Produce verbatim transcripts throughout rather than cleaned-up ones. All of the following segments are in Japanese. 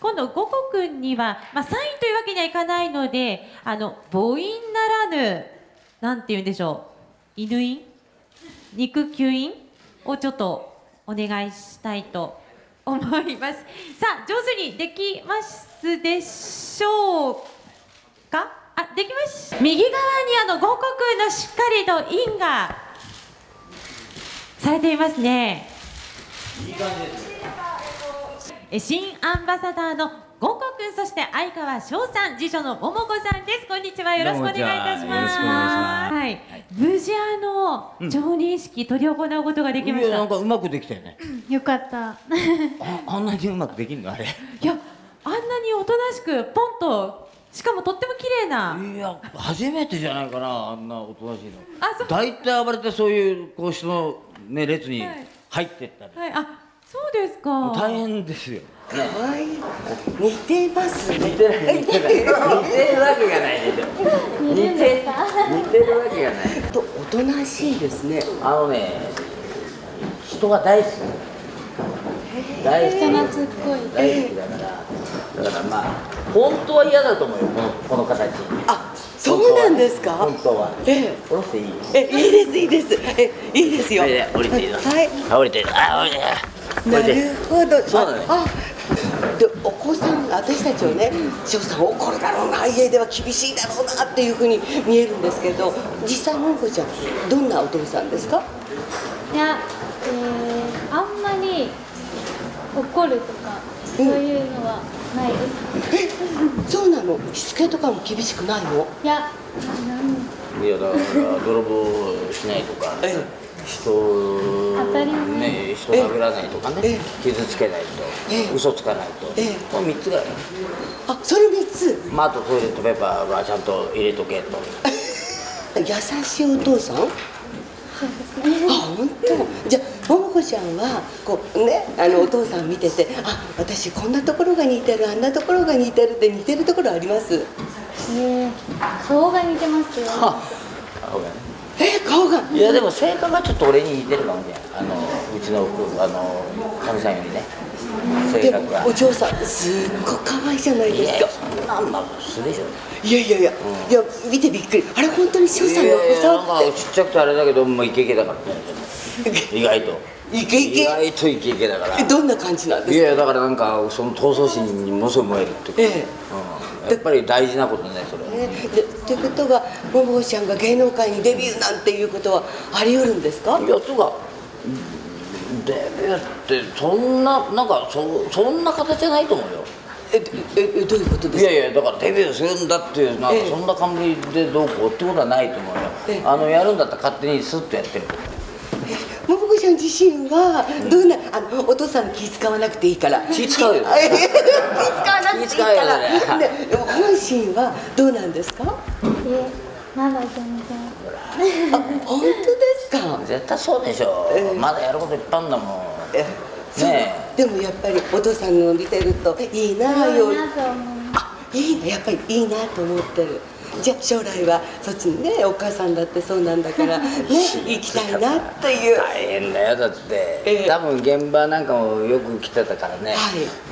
今度ゴコくんには、まあ、サインというわけにはいかないので、あの母音ならぬなんて言うんでしょう、犬印、肉球印をちょっとお願いしたいと思います。さあ、上手にできますでしょうか。あ、できました。右側にあのゴコくんのしっかりと印がされていますね。 いい感じです。 え新アンバサダーのゴコくん、そして相川翔さん、次女の桃子さんです。こんにちは。よろしくお願いいたします。はい。無事あの調認式執り行うことができました。 いや、なんかうまくできたよね。 よかった。 あ、あんなにうまくできんのあれ。 いや、あんなにおとなしくポンと、しかもとっても綺麗な。 いや、初めてじゃないかな、あんなおとなしいの。 あ、そう。 大体暴れてそういうこう人のね列に入ってったり。 はい、はい、あ、そうですか。 大変ですよ。 可愛い。似てますね。 似てない似てない似てるわけがないね。似て似てるわけがない。 とおとなしいですね。 あのね、人が大好き。大好き。 人懐っこい。 大好きだから、だからまあ本当は嫌だと思うよ、このこの形。 あ、そうなんですか。 本当は。 ええ、 下ろしていい？ え、いいですいいです。え、いいですよ。 降りていいの？ はい。 あ、降りていいの？あ、降りていい。 なるほど。 そうだね。 あ、でお子さん、私たちをね、翔さん怒るだろうな、家では厳しいだろうなっていうふうに見えるんですけど、実際桃子ちゃんどんなお父さんですか？ いや、えー、あんまり怒るとかそういうのはないです。 え、そうなの？しつけとかも厳しくないの？ いや、なんいや、だから泥棒しないとか、 え人当たり前ね、人殴らないとかね、傷つけないえと、嘘つかないと、 ええこのみっつぐらい。 あ、それみっつ。 まあ、あとトイレットペーパーはちゃんと入れとけと。 優しいお父さん？あ、本当。じゃあ桃子ちゃんはこうね、あのお父さん見てて、あ、私こんなところが似てる、あんなところが似てるって似てるところあります？ えー、顔が似てますよ。 顔がね。 え、顔が。 いや、でも性格がちょっと俺に似てるかもしれない。あのうちのあのかみさんよりね、性で格が。 お嬢さんすっごく可愛いじゃないいやいや、 ですか。 そんなんまあ素でしょ。 いやいやいや、 うん、 いや見てびっくり。あれ本当に翔さんのお子いやいや、 さなんかちっちゃくてあれだけど、もうイケイケだからね。意外と。 イケイケ。 意外とイケイケだから。 え、どんな感じなんですか？ いや、だからなんかその闘争心にものすごい燃えるっていうか、 ええ、 うん、やっぱり大事なことね、それは。 えー、でということは桃子ちゃんが芸能界にデビューなんていうことはあり得るんですか？ いや、とかデビューってそんななんかそそんな形じゃないと思うよ。 えええ、どういうことですか？ いやいや、だからデビューするんだっていう、なんかそんな冠でどうこうってことはないと思うよ。 ええ、 あのやるんだったら勝手にスッとやってる。 桃子ちゃん自身はどんな、あのお父さん気使わなくていいから。 気使うよ。 気使わなくていい気使うよから。 ね。 で本心はどうなんですか？ えー、まだ全然。 あ、本当ですか？ 絶対そうでしょ、 ええ、 まだやることいっぱいあるんだもん。 え、そう、 ねでもやっぱりお父さんの見てるといいなあ、よう。 いいなと思います。 あ、いいな、やっぱりいいなと思ってる。じゃあ将来はそっちにね、お母さんだってそうなんだからね、行きたいなっていう。 大変だよ、だって、 ええ、 多分現場なんかもよく来てたからね、 はい、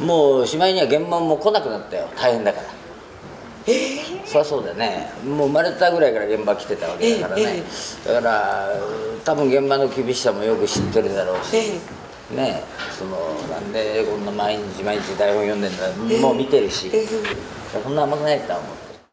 もうしまいには現場も来なくなったよ、大変だから。 えー、 そりゃそうだよね、もう生まれたぐらいから現場来てたわけだからね、 ええ、 だから多分現場の厳しさもよく知ってるだろうし、 ええ、 ね、そのなんでこんな毎日毎日台本読んでんだ、 ええ、 もう見てるし、 ええ、 そんな甘くないとは思う。